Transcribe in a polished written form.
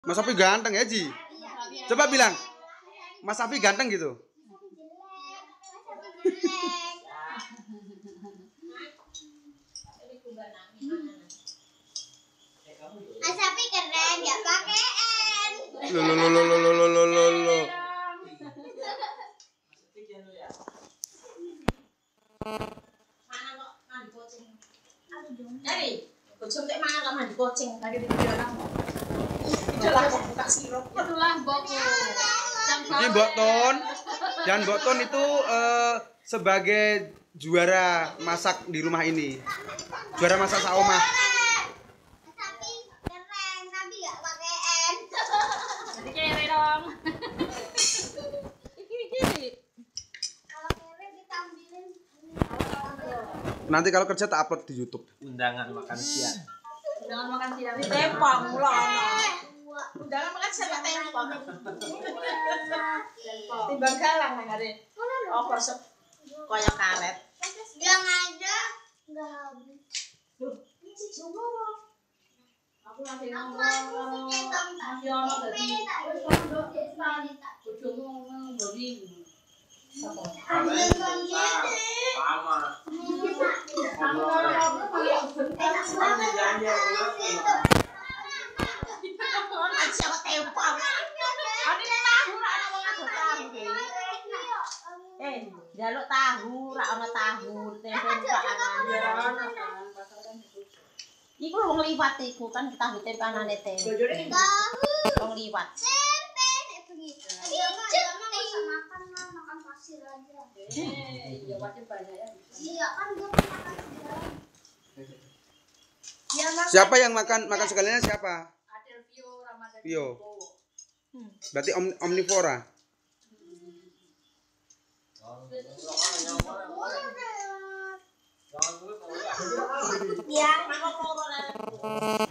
Mas Safi ganteng ya, Ji? Coba bilang, Mas Safi ganteng gitu. Mas Safi keren, nggak pakaian. Lo. Mana kok mandi kucing? Dari, kucing kayak mana kok mandi kucing? Lagi di dalam. Itulah buka sirup. Itulah Mbokku. Ini Mbok Ton. Dan Mbok Ton itu sebagai juara masak di rumah ini. Juara masak saomah. Mas Safi keren, tapi nggak pakaian. Jadi kere dong. Iki. Kalau keren ditampilin. Nanti kalau kerja tak upload di YouTube. Undangan makan siang. Jangan makan siang. Tempong loh. Undangan makan siapa tempong? Timbang galang kan ada. Oh kosong koyak karet. Bilang aja nggak habis. Loh, ini sih jumlah. Aku lagi Aku ngomong. masih Masih ono tadi. Bojomu ngomong bodi. Sama. Siapa tempong? Ada tahu ra ono wong ado tahu. Jaluk tahu, ra ono tahu, tempon pakanan. Iku wong liwat iku kan tahu tempanane tempe. Wong liwat. Tempe nek bengi. Iya, makan pasir aja. Iya macam banyak ya. Iya kan dia makan segala. Siapa yang makan sekalian siapa? Adel Vio Ramadan. Vio. Berarti omnivora. Ya. Mangkok loro.